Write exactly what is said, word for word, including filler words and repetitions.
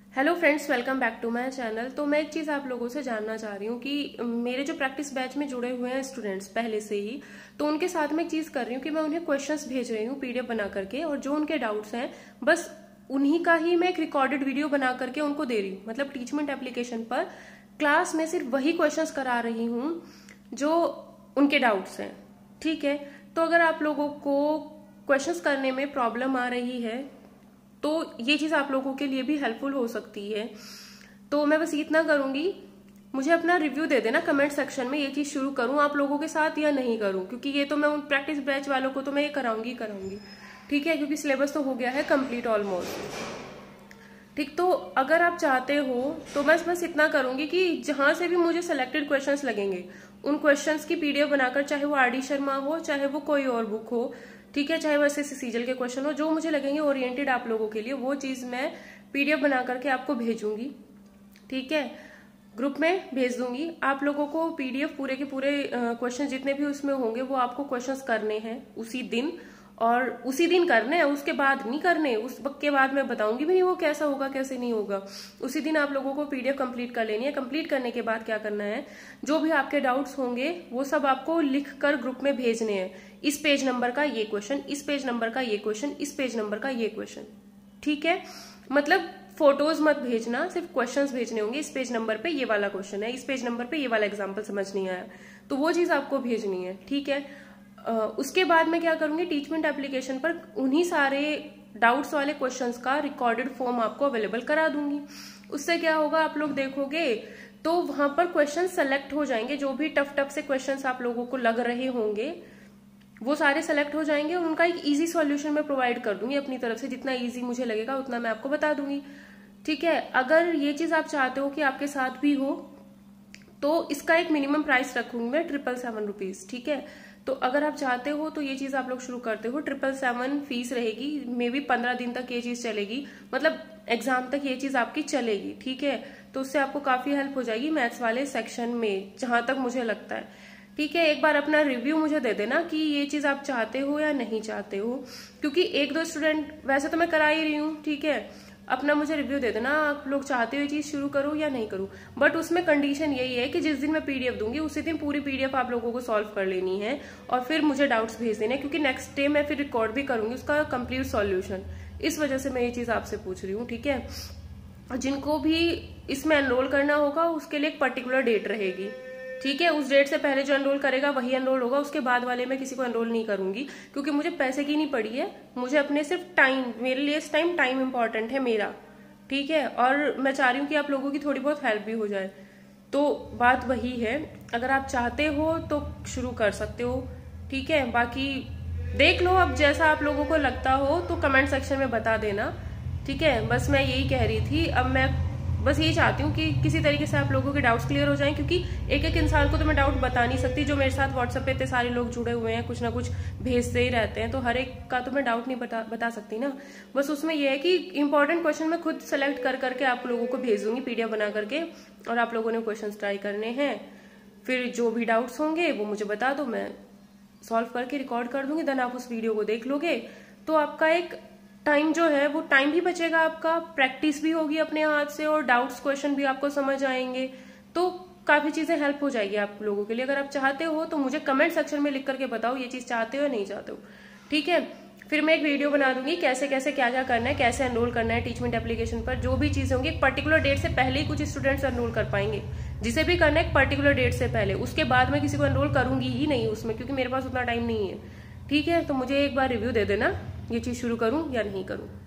Hello friends, welcome back to my channel. तो मैं एक चीज़ आप लोगों से जानना चाह रही हूँ कि मेरे जो प्रैक्टिस बैच में जुड़े हुए हैं स्टूडेंट्स पहले से ही, तो उनके साथ मैं एक चीज़ कर रही हूँ कि मैं उन्हें क्वेश्चंस भेज रही हूँ पीडीएफ बना करके, और जो उनके डाउट्स हैं बस उन्हीं का ही मैं एक रिकॉर्डेड वीडियो बना करके उनको दे रही हूँ। मतलब टीचमेंट एप्लीकेशन पर क्लास में सिर्फ वही क्वेश्चन करा रही हूँ जो उनके डाउट्स हैं। ठीक है, तो अगर आप लोगों को क्वेश्चंस करने में प्रॉब्लम आ रही है तो ये चीज आप लोगों के लिए भी हेल्पफुल हो सकती है। तो मैं बस इतना करूंगी, मुझे अपना रिव्यू दे देना कमेंट सेक्शन में, ये चीज शुरू करूं आप लोगों के साथ या नहीं करूं, क्योंकि ये तो मैं उन प्रैक्टिस बैच वालों को तो मैं ये कराऊंगी कराऊंगी ठीक है, क्योंकि सिलेबस तो हो गया है कंप्लीट ऑलमोस्ट। ठीक, तो अगर आप चाहते हो तो मैं बस इतना करूंगी कि जहां से भी मुझे सिलेक्टेड क्वेश्चंस लगेंगे उन क्वेश्चंस की पीडीएफ बनाकर, चाहे वो आर डी शर्मा हो चाहे वो कोई और बुक हो, ठीक है, चाहे वो ऐसे सीजल के क्वेश्चन हो, जो मुझे लगेंगे ओरिएंटेड आप लोगों के लिए, वो चीज मैं पीडीएफ बना करके आपको भेजूंगी। ठीक है, ग्रुप में भेज दूंगी। आप लोगों को पीडीएफ पूरे के पूरे क्वेश्चन जितने भी उसमें होंगे वो आपको क्वेश्चंस करने हैं उसी दिन, और उसी दिन करने हैं, उसके बाद नहीं करने। उस वक्त के बाद मैं बताऊंगी भी नहीं वो कैसा होगा कैसे नहीं होगा। उसी दिन आप लोगों को पीडीएफ कंप्लीट कर लेनी है। कंप्लीट करने के बाद क्या करना है, जो भी आपके डाउट्स होंगे वो सब आपको लिख कर ग्रुप में भेजने हैं। इस पेज नंबर का ये क्वेश्चन, इस पेज नंबर का ये क्वेश्चन, इस पेज नंबर का ये क्वेश्चन। ठीक है, मतलब फोटोज मत भेजना, सिर्फ क्वेश्चंस भेजने होंगे। इस पेज नंबर पे ये वाला क्वेश्चन है, इस पेज नंबर पे ये वाला एग्जाम्पल समझ नहीं आया, तो वो चीज आपको भेजनी है। ठीक है, uh, उसके बाद मैं क्या करूंगी, टीचमेंट एप्लीकेशन पर उन्हीं सारे डाउट्स वाले क्वेश्चंस का रिकॉर्डेड फॉर्म आपको अवेलेबल करा दूंगी। उससे क्या होगा, आप लोग देखोगे तो वहां पर क्वेश्चन सेलेक्ट हो जाएंगे। जो भी टफ टफ से क्वेश्चंस आप लोगों को लग रहे होंगे वो सारे सेलेक्ट हो जाएंगे, और उनका एक इजी सॉल्यूशन मैं प्रोवाइड कर दूंगी अपनी तरफ से। जितना इजी मुझे लगेगा उतना मैं आपको बता दूंगी। ठीक है, अगर ये चीज आप चाहते हो कि आपके साथ भी हो तो इसका एक मिनिमम प्राइस रखूंगी मैं ट्रिपल सेवन रुपीज। ठीक है, तो अगर आप चाहते हो तो ये चीज आप लोग शुरू करते हो, ट्रिपल सेवन फीस रहेगी। मे बी पंद्रह दिन तक ये चीज चलेगी, मतलब एग्जाम तक ये चीज आपकी चलेगी। ठीक है, तो उससे आपको काफी हेल्प हो जाएगी मैथ्स वाले सेक्शन में, जहां तक मुझे लगता है। ठीक है, एक बार अपना रिव्यू मुझे दे देना कि ये चीज आप चाहते हो या नहीं चाहते हो, क्योंकि एक दो स्टूडेंट, वैसे तो मैं करा ही रही हूँ। ठीक है, अपना मुझे रिव्यू दे देना, आप लोग चाहते हो ये चीज शुरू करूं या नहीं करूं। बट उसमें कंडीशन यही है कि जिस दिन मैं पीडीएफ दूंगी उसी दिन पूरी पीडीएफ आप लोगों को सॉल्व कर लेनी है, और फिर मुझे डाउट्स भेज देने, क्योंकि नेक्स्ट डे मैं फिर रिकॉर्ड भी करूंगी उसका कंप्लीट सॉल्यूशन। इस वजह से मैं ये चीज आपसे पूछ रही हूँ। ठीक है, जिनको भी इसमें एनरोल करना होगा उसके लिए एक पर्टिकुलर डेट रहेगी। ठीक है, उस डेट से पहले जो एनरोल करेगा वही एनरोल होगा, उसके बाद वाले में किसी को एनरोल नहीं करूंगी, क्योंकि मुझे पैसे की नहीं पड़ी है, मुझे अपने सिर्फ टाइम, मेरे लिए इस टाइम टाइम इंपॉर्टेंट है मेरा। ठीक है, और मैं चाह रही हूँ कि आप लोगों की थोड़ी बहुत हेल्प भी हो जाए। तो बात वही है, अगर आप चाहते हो तो शुरू कर सकते हो। ठीक है, बाकी देख लो अब जैसा आप लोगों को लगता हो तो कमेंट सेक्शन में बता देना। ठीक है, बस मैं यही कह रही थी। अब मैं बस यही चाहती हूँ कि किसी तरीके से आप लोगों के डाउट्स क्लियर हो जाएं, क्योंकि एक एक इंसान को तो मैं डाउट बता नहीं सकती। जो मेरे साथ व्हाट्सएप पे इतने सारे लोग जुड़े हुए हैं, कुछ ना कुछ भेजते ही रहते हैं, तो हर एक का तो मैं डाउट नहीं बता बता सकती ना। बस उसमें यह है कि इंपॉर्टेंट क्वेश्चन मैं खुद सेलेक्ट कर करके आप लोगों को भेज दूंगी पीडीएफ बना करके, और आप लोगों ने क्वेश्चन ट्राई करने हैं। फिर जो भी डाउट्स होंगे वो मुझे बता दो, मैं सॉल्व करके रिकॉर्ड कर दूंगी। देन आप उस वीडियो को देख लोगे तो आपका एक टाइम जो है वो टाइम भी बचेगा, आपका प्रैक्टिस भी होगी अपने हाथ से, और डाउट्स क्वेश्चन भी आपको समझ आएंगे, तो काफी चीजें हेल्प हो जाएगी आप लोगों के लिए। अगर आप चाहते हो तो मुझे कमेंट सेक्शन में लिख करके बताओ ये चीज चाहते हो या नहीं चाहते हो। ठीक है, फिर मैं एक वीडियो बना दूंगी कैसे कैसे क्या क्या करना है, कैसे एनरोल करना है टीचमेंट एप्लीकेशन पर। जो भी चीजें होंगी एक पर्टिकुलर डेट से पहले ही कुछ स्टूडेंट्स एनरोल कर पाएंगे, जिसे भी करना है एक पर्टिकुलर डेट से पहले। उसके बाद मैं किसी को एनरोल करूंगी ही नहीं उसमें, क्योंकि मेरे पास उतना टाइम नहीं है। ठीक है, तो मुझे एक बार रिव्यू दे देना ये चीज शुरू करूं या नहीं करूं।